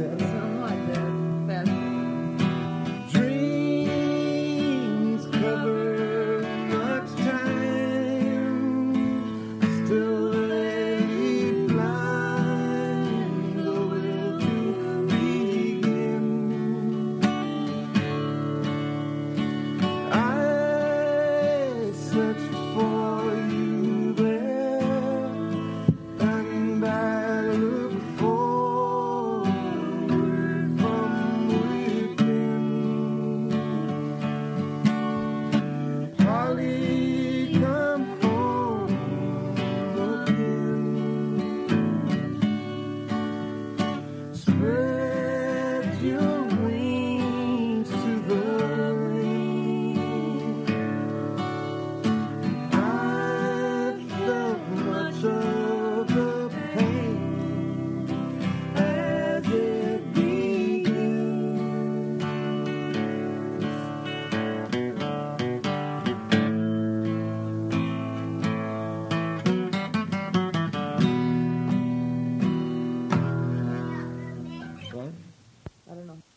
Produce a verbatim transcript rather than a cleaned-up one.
Somewhat the best. Dreams cover much time, still lay blind, though will to begin. I searched for you there, and I look forward from within. Holly, come home again. Spread your wings to the rain. I've felt much of the pain as it begins. What? I don't know.